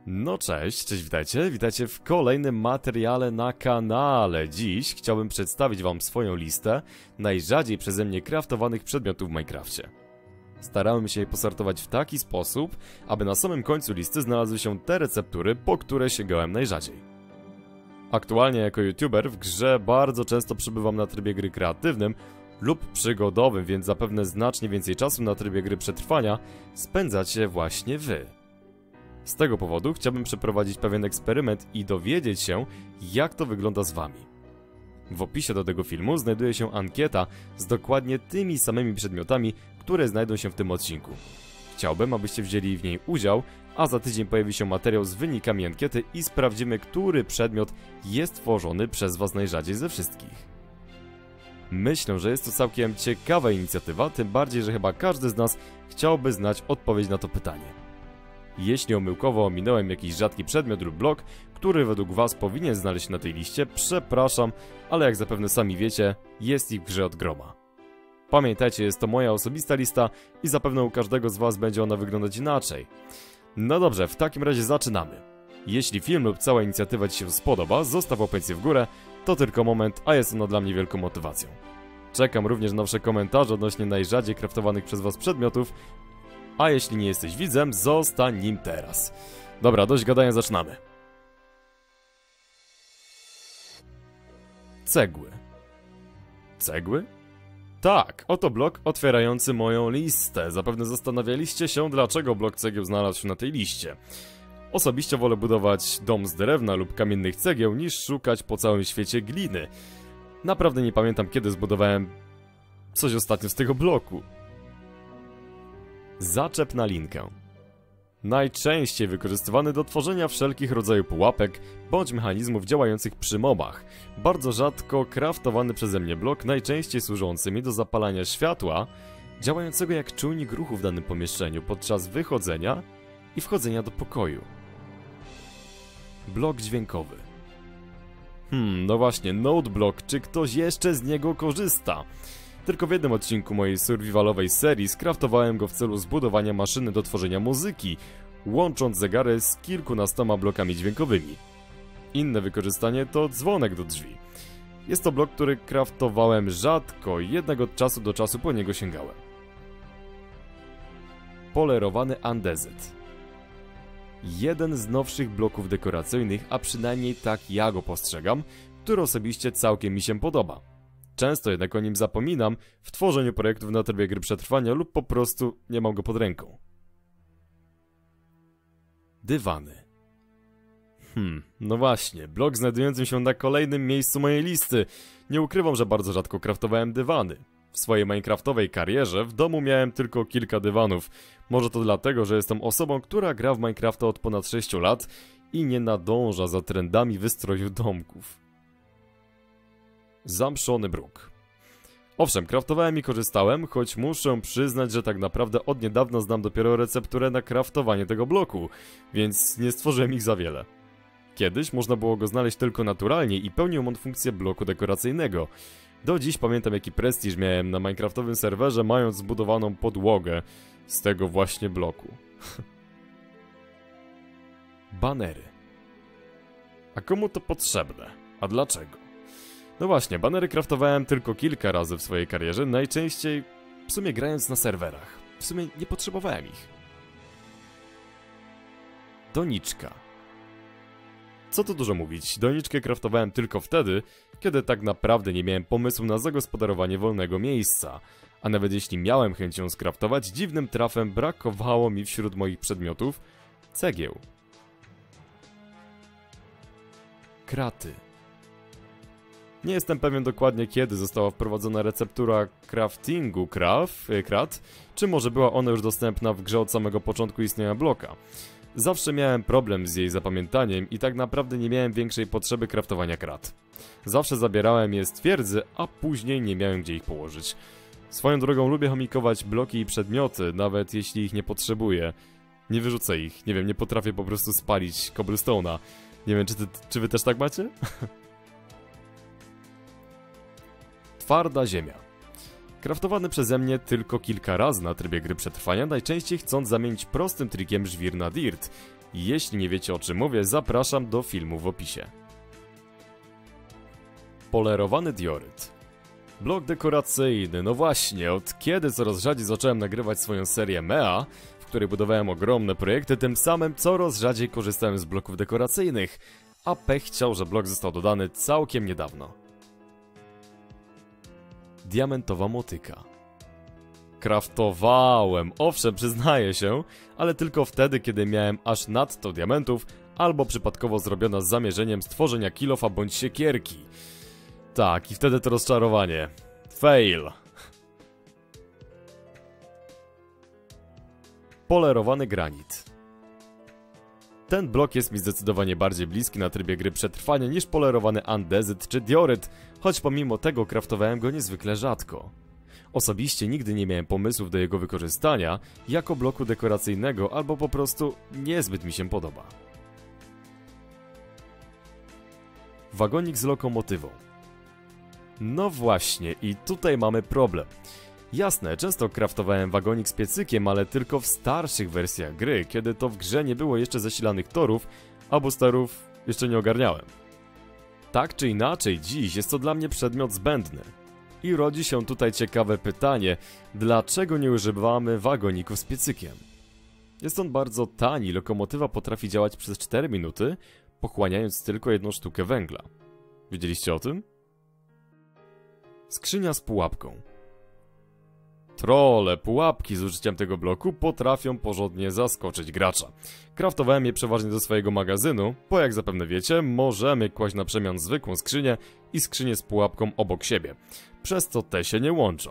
No cześć, witajcie w kolejnym materiale na kanale. Dziś chciałbym przedstawić wam swoją listę najrzadziej przeze mnie craftowanych przedmiotów w Minecrafcie. Starałem się je posortować w taki sposób, aby na samym końcu listy znalazły się te receptury, po które sięgałem najrzadziej. Aktualnie jako youtuber w grze bardzo często przebywam na trybie gry kreatywnym lub przygodowym, więc zapewne znacznie więcej czasu na trybie gry przetrwania spędzacie właśnie wy. Z tego powodu chciałbym przeprowadzić pewien eksperyment i dowiedzieć się, jak to wygląda z wami. W opisie do tego filmu znajduje się ankieta z dokładnie tymi samymi przedmiotami, które znajdą się w tym odcinku. Chciałbym, abyście wzięli w niej udział, a za tydzień pojawi się materiał z wynikami ankiety i sprawdzimy, który przedmiot jest tworzony przez was najrzadziej ze wszystkich. Myślę, że jest to całkiem ciekawa inicjatywa, tym bardziej, że chyba każdy z nas chciałby znać odpowiedź na to pytanie. Jeśli omyłkowo ominąłem jakiś rzadki przedmiot lub blok, który według was powinien znaleźć się na tej liście, przepraszam, ale jak zapewne sami wiecie, jest ich w grze od groma. Pamiętajcie, jest to moja osobista lista i zapewne u każdego z was będzie ona wyglądać inaczej. No dobrze, w takim razie zaczynamy. Jeśli film lub cała inicjatywa ci się spodoba, zostaw łapeczkę w górę, to tylko moment, a jest ona dla mnie wielką motywacją. Czekam również na wasze komentarze odnośnie najrzadziej craftowanych przez was przedmiotów, a jeśli nie jesteś widzem, zostań nim teraz. Dobra, dość gadania, zaczynamy. Cegły. Cegły? Tak, oto blok otwierający moją listę. Zapewne zastanawialiście się, dlaczego blok cegieł znalazł się na tej liście. Osobiście wolę budować dom z drewna lub kamiennych cegieł, niż szukać po całym świecie gliny. Naprawdę nie pamiętam, kiedy zbudowałem coś ostatnio z tego bloku. Zaczep na linkę. Najczęściej wykorzystywany do tworzenia wszelkich rodzajów pułapek bądź mechanizmów działających przy mobach. Bardzo rzadko kraftowany przeze mnie blok, najczęściej służący mi do zapalania światła, działającego jak czujnik ruchu w danym pomieszczeniu podczas wychodzenia i wchodzenia do pokoju. Blok dźwiękowy. No właśnie, Note Block, czy ktoś jeszcze z niego korzysta? Tylko w jednym odcinku mojej survivalowej serii skraftowałem go w celu zbudowania maszyny do tworzenia muzyki, łącząc zegary z kilkunastoma blokami dźwiękowymi. Inne wykorzystanie to dzwonek do drzwi. Jest to blok, który kraftowałem rzadko, jednak od czasu do czasu po niego sięgałem. Polerowany andezit. Jeden z nowszych bloków dekoracyjnych, a przynajmniej tak ja go postrzegam, który osobiście całkiem mi się podoba. Często jednak o nim zapominam w tworzeniu projektów na trybie gry przetrwania lub po prostu nie mam go pod ręką. Dywany. No właśnie, blok znajdujący się na kolejnym miejscu mojej listy. Nie ukrywam, że bardzo rzadko kraftowałem dywany. W swojej minecraftowej karierze w domu miałem tylko kilka dywanów. Może to dlatego, że jestem osobą, która gra w Minecrafta od ponad 6 lat i nie nadąża za trendami wystroju domków. Zamszony bruk. Owszem, kraftowałem i korzystałem, choć muszę przyznać, że tak naprawdę od niedawna znam dopiero recepturę na kraftowanie tego bloku, więc nie stworzyłem ich za wiele. Kiedyś można było go znaleźć tylko naturalnie i pełnił on funkcję bloku dekoracyjnego. Do dziś pamiętam, jaki prestiż miałem na minecraftowym serwerze, mając zbudowaną podłogę z tego właśnie bloku. Banery. A komu to potrzebne? A dlaczego? No właśnie, banery kraftowałem tylko kilka razy w swojej karierze, najczęściej w sumie grając na serwerach. W sumie nie potrzebowałem ich. Doniczka. Co tu dużo mówić, doniczkę kraftowałem tylko wtedy, kiedy tak naprawdę nie miałem pomysłu na zagospodarowanie wolnego miejsca. A nawet jeśli miałem chęć ją skraftować, dziwnym trafem brakowało mi wśród moich przedmiotów cegieł. Kraty. Nie jestem pewien dokładnie, kiedy została wprowadzona receptura craftingu krat, czy może była ona już dostępna w grze od samego początku istnienia bloka. Zawsze miałem problem z jej zapamiętaniem i tak naprawdę nie miałem większej potrzeby craftowania krat. Zawsze zabierałem je z twierdzy, a później nie miałem gdzie ich położyć. Swoją drogą lubię chomikować bloki i przedmioty, nawet jeśli ich nie potrzebuję. Nie wyrzucę ich, nie wiem, nie potrafię po prostu spalić cobblestone'a. Nie wiem, czy wy też tak macie? Twarda ziemia. Kraftowany przeze mnie tylko kilka razy na trybie gry przetrwania, najczęściej chcąc zamienić prostym trikiem żwir na dirt. Jeśli nie wiecie, o czym mówię, zapraszam do filmu w opisie. Polerowany dioryt. Blok dekoracyjny, no właśnie, od kiedy coraz rzadziej zacząłem nagrywać swoją serię MEA, w której budowałem ogromne projekty, tym samym coraz rzadziej korzystałem z bloków dekoracyjnych, a pech chciał, że blok został dodany całkiem niedawno. Diamentowa motyka. Kraftowałem, owszem, przyznaję się, ale tylko wtedy, kiedy miałem aż nadto diamentów, albo przypadkowo zrobiona z zamierzeniem stworzenia kilofa bądź siekierki. Tak, i wtedy to rozczarowanie. Fail. Polerowany granit. Ten blok jest mi zdecydowanie bardziej bliski na trybie gry przetrwania niż polerowany andezyt czy dioryt, choć pomimo tego kraftowałem go niezwykle rzadko. Osobiście nigdy nie miałem pomysłów do jego wykorzystania jako bloku dekoracyjnego albo po prostu niezbyt mi się podoba. Wagonik z lokomotywą. No właśnie, i tutaj mamy problem. Jasne, często kraftowałem wagonik z piecykiem, ale tylko w starszych wersjach gry, kiedy to w grze nie było jeszcze zasilanych torów, a boosterów jeszcze nie ogarniałem. Tak czy inaczej, dziś jest to dla mnie przedmiot zbędny. I rodzi się tutaj ciekawe pytanie, dlaczego nie używamy wagoników z piecykiem? Jest on bardzo tani, lokomotywa potrafi działać przez 4 minuty, pochłaniając tylko 1 sztukę węgla. Wiedzieliście o tym? Skrzynia z pułapką. Trolle, pułapki z użyciem tego bloku potrafią porządnie zaskoczyć gracza. Kraftowałem je przeważnie do swojego magazynu, bo jak zapewne wiecie, możemy kłaść na przemian zwykłą skrzynię i skrzynię z pułapką obok siebie, przez co te się nie łączą.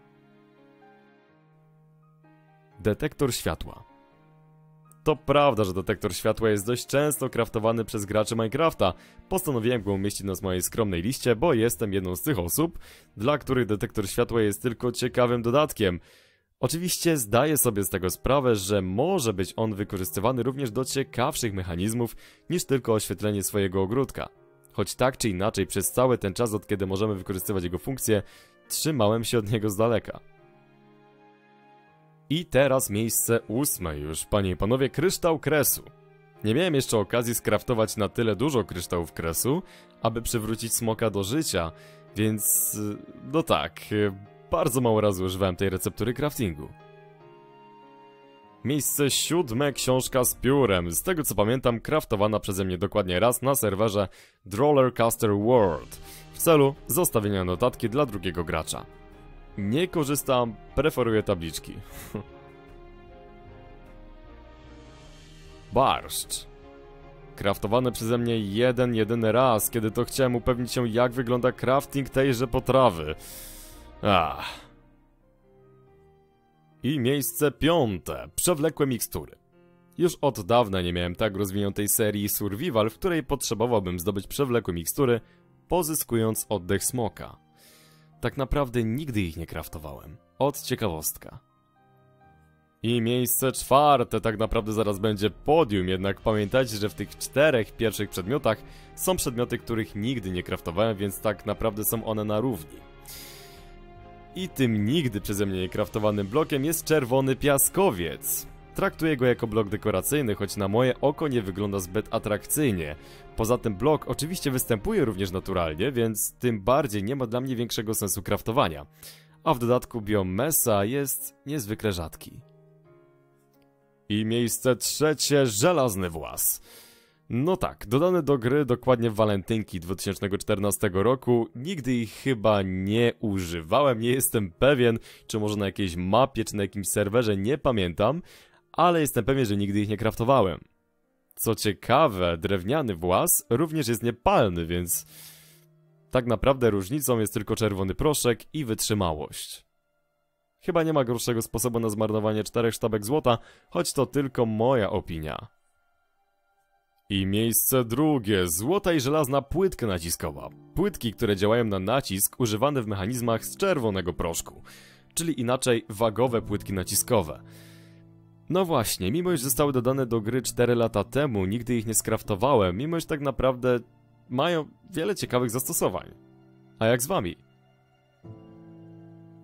Detektor światła. To prawda, że detektor światła jest dość często kraftowany przez graczy Minecrafta. Postanowiłem go umieścić na mojej skromnej liście, bo jestem jedną z tych osób, dla których detektor światła jest tylko ciekawym dodatkiem. Oczywiście zdaję sobie z tego sprawę, że może być on wykorzystywany również do ciekawszych mechanizmów niż tylko oświetlenie swojego ogródka. Choć tak czy inaczej przez cały ten czas, od kiedy możemy wykorzystywać jego funkcję, trzymałem się od niego z daleka. I teraz miejsce 8 już, panie i panowie, kryształ kresu. Nie miałem jeszcze okazji skraftować na tyle dużo kryształów kresu, aby przywrócić smoka do życia, więc no tak, bardzo mało razy używałem tej receptury craftingu. Miejsce 7, książka z piórem, z tego co pamiętam kraftowana przeze mnie dokładnie raz na serwerze Rollercoaster World, w celu zostawienia notatki dla drugiego gracza. Nie korzystam, preferuję tabliczki. Barszcz. Kraftowane przeze mnie jedyny raz, kiedy to chciałem upewnić się, jak wygląda crafting tejże potrawy. I miejsce 5. Przewlekłe mikstury. Już od dawna nie miałem tak rozwiniętej serii survival, w której potrzebowałbym zdobyć przewlekłe mikstury, pozyskując oddech smoka. Tak naprawdę nigdy ich nie kraftowałem. Od ciekawostka. I miejsce 4, tak naprawdę zaraz będzie podium, jednak pamiętajcie, że w tych 4 pierwszych przedmiotach są przedmioty, których nigdy nie kraftowałem, więc tak naprawdę są one na równi. I tym nigdy przeze mnie nie kraftowanym blokiem jest czerwony piaskowiec. Traktuję go jako blok dekoracyjny, choć na moje oko nie wygląda zbyt atrakcyjnie. Poza tym blok oczywiście występuje również naturalnie, więc tym bardziej nie ma dla mnie większego sensu kraftowania. A w dodatku biom Mesa jest niezwykle rzadki. I miejsce 3, żelazny włas. No tak, dodany do gry dokładnie w walentynki 2014 roku, nigdy ich chyba nie używałem, nie jestem pewien, czy może na jakiejś mapie, czy na jakimś serwerze, nie pamiętam, ale jestem pewien, że nigdy ich nie kraftowałem. Co ciekawe, drewniany włas również jest niepalny, więc tak naprawdę różnicą jest tylko czerwony proszek i wytrzymałość. Chyba nie ma gorszego sposobu na zmarnowanie 4 sztabek złota, choć to tylko moja opinia. I miejsce 2. Złota i żelazna płytka naciskowa. Płytki, które działają na nacisk, używane w mechanizmach z czerwonego proszku. Czyli inaczej wagowe płytki naciskowe. No właśnie, mimo iż zostały dodane do gry 4 lata temu, nigdy ich nie skraftowałem, mimo iż tak naprawdę mają wiele ciekawych zastosowań. A jak z wami?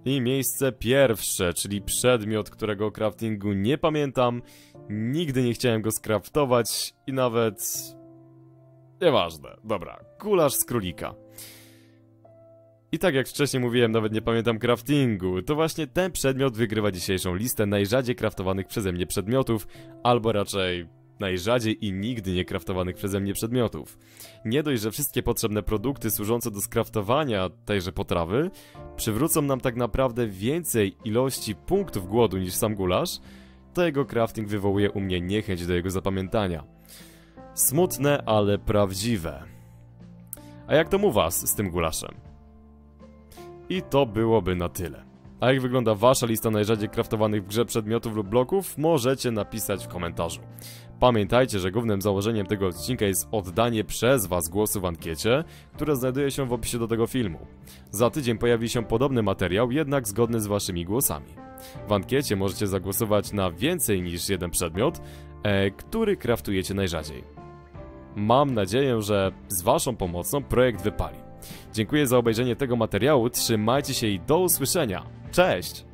I miejsce pierwsze, czyli przedmiot, którego o craftingu nie pamiętam, nigdy nie chciałem go skraftować i nawet... Nieważne, dobra, gulasz z królika. I tak jak wcześniej mówiłem, nawet nie pamiętam craftingu, to właśnie ten przedmiot wygrywa dzisiejszą listę najrzadziej craftowanych przeze mnie przedmiotów, albo raczej najrzadziej i nigdy nie craftowanych przeze mnie przedmiotów. Nie dość, że wszystkie potrzebne produkty służące do skraftowania tejże potrawy przywrócą nam tak naprawdę więcej ilości punktów głodu niż sam gulasz, to jego crafting wywołuje u mnie niechęć do jego zapamiętania. Smutne, ale prawdziwe. A jak tam u was z tym gulaszem? I to byłoby na tyle. A jak wygląda wasza lista najrzadziej craftowanych w grze przedmiotów lub bloków, możecie napisać w komentarzu. Pamiętajcie, że głównym założeniem tego odcinka jest oddanie przez was głosu w ankiecie, która znajduje się w opisie do tego filmu. Za tydzień pojawi się podobny materiał, jednak zgodny z waszymi głosami. W ankiecie możecie zagłosować na więcej niż jeden przedmiot, który craftujecie najrzadziej. Mam nadzieję, że z waszą pomocą projekt wypali. Dziękuję za obejrzenie tego materiału, trzymajcie się i do usłyszenia. Cześć!